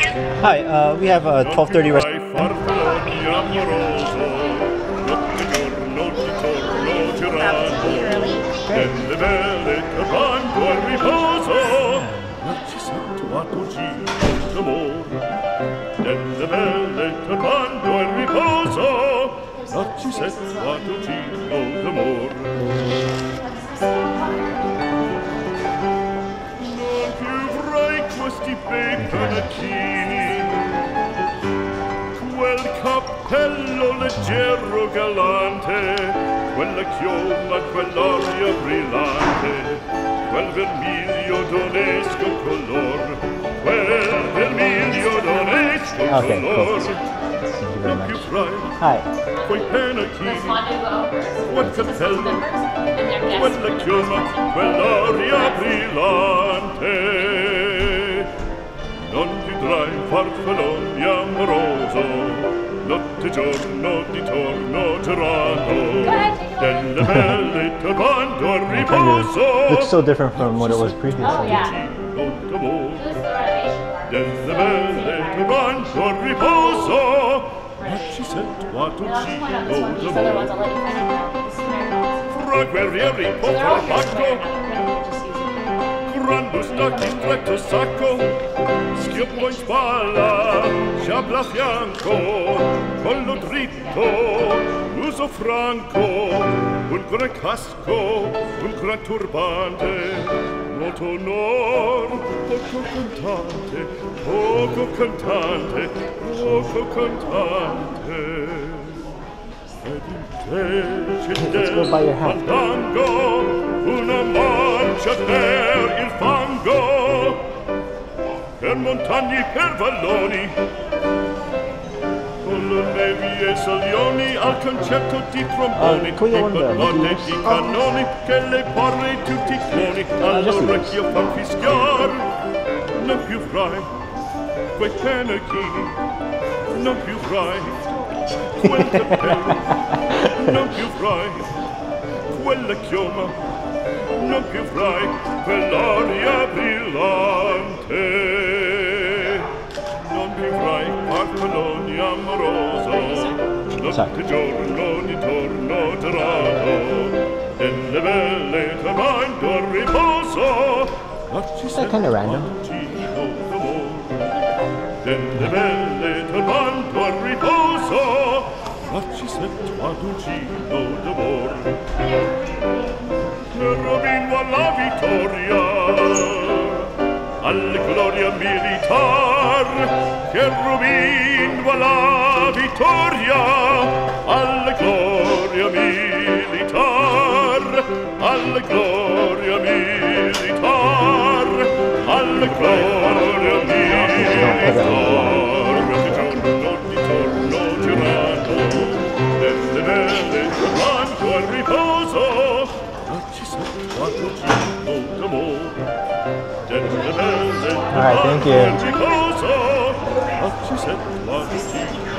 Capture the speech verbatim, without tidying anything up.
Hi, uh, we have a twelve thirty restaurant. Quel cappello leggero galante, quella chioma, quell'oria brillante, quel vermiglio d'onesco color, quel vermiglio d'onesco Okay, color. cool. Thank you very much. Hi. Hi. Quei penachini, quel cappello, quella chioma, quell'oria brillante. Non vedrai farfallone amoroso, notte giorno di torno girando, delle belle turbando al riposo. Looks so different from what it was previously. Oh, yeah. Delle belle turbando al riposo, ma ci sento a tuccino d'amore. Fra guerrieri poco pacco, quando stacchi stretto sacco, schioppo in spalla, sciabla a fianco, collo dritto, muso franco, un gran casco, un gran turbante, molto onor, poco cantante, poco cantante, poco cantante. Ed invece del fandango, una marcia per il fango, per montagne, per valloni, con le nevi e salioni, al concerto di tromboni, Uh, di colonne, di cannoni, che le porre tutti i cloni, all'orecchio fan fischiar. Non più frai quei penachini, non più frai quel cappello, non più frai quella chioma, non più frai quell'aria brillante, non più frai farfallone amoroso, notte giorno di torno girato, delle belle turbando al riposo, ma ci Is that kind of random? delle belle turbando al riposo, ma ci sento ad uncino d'amor. Rovino alla vittoria, alla gloria militar, che rovino alla vittoria, alla gloria militar, alla gloria militar, alla gloria militar. Giorno di torno girato, delle belle turbando al riposo, All right, thank you.